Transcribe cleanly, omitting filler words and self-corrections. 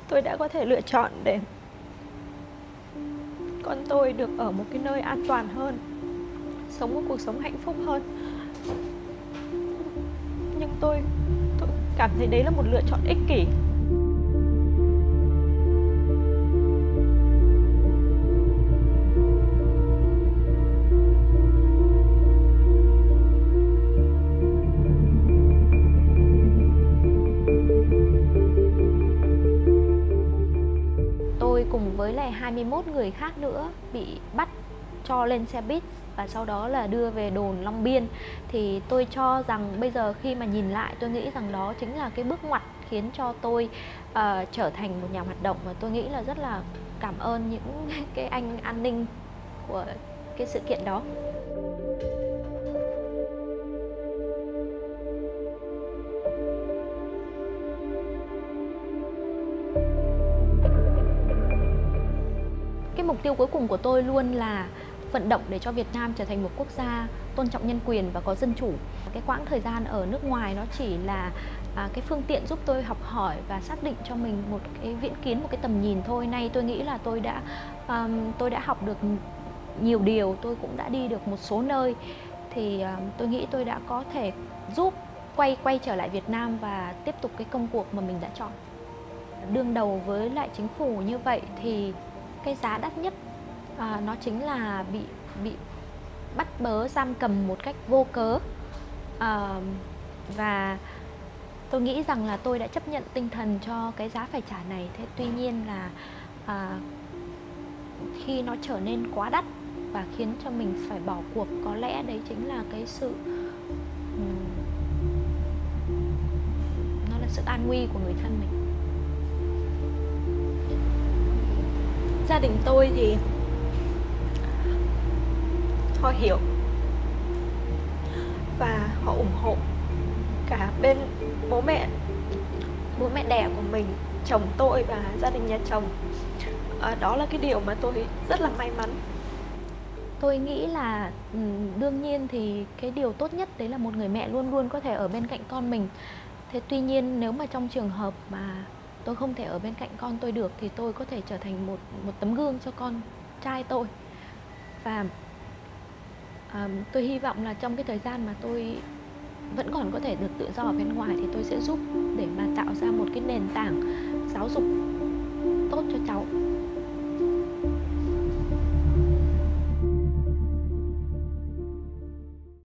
tôi đã có thể lựa chọn để con tôi được ở một cái nơi an toàn hơn, sống một cuộc sống hạnh phúc hơn. Nhưng tôi cảm thấy đấy là một lựa chọn ích kỷ. Tôi cùng với lại 21 người khác nữa bị bắt cho lên xe buýt và sau đó là đưa về đồn Long Biên. Thì tôi cho rằng bây giờ khi mà nhìn lại, tôi nghĩ rằng đó chính là cái bước ngoặt khiến cho tôi trở thành một nhà hoạt động. Và tôi nghĩ là rất là cảm ơn những cái anh an ninh của cái sự kiện đó. Cái mục tiêu cuối cùng của tôi luôn là vận động để cho Việt Nam trở thành một quốc gia tôn trọng nhân quyền và có dân chủ. Cái quãng thời gian ở nước ngoài nó chỉ là cái phương tiện giúp tôi học hỏi và xác định cho mình một cái viễn kiến, một cái tầm nhìn thôi. Nay tôi nghĩ là tôi đã học được nhiều điều, tôi cũng đã đi được một số nơi. Thì tôi nghĩ tôi đã có thể giúp quay trở lại Việt Nam và tiếp tục cái công cuộc mà mình đã chọn. Đương đầu với lại chính phủ như vậy thì cái giá đắt nhất nó chính là bị bắt bớ giam cầm một cách vô cớ. Và tôi nghĩ rằng là tôi đã chấp nhận tinh thần cho cái giá phải trả này. Thế tuy nhiên là khi nó trở nên quá đắt và khiến cho mình phải bỏ cuộc, có lẽ đấy chính là cái sự nó là sự an nguy của người thân mình. Gia đình tôi thì họ hiểu và họ ủng hộ cả bên bố mẹ đẻ của mình, chồng tôi và gia đình nhà chồng. Đó là cái điều mà tôi rất là may mắn. Tôi nghĩ là đương nhiên thì cái điều tốt nhất đấy là một người mẹ luôn luôn có thể ở bên cạnh con mình. Thế tuy nhiên nếu mà trong trường hợp mà tôi không thể ở bên cạnh con tôi được thì tôi có thể trở thành một tấm gương cho con trai tôi. Và tôi hy vọng là trong cái thời gian mà tôi vẫn còn có thể được tự do ở bên ngoài thì tôi sẽ giúp để mà tạo ra một cái nền tảng giáo dục tốt cho cháu.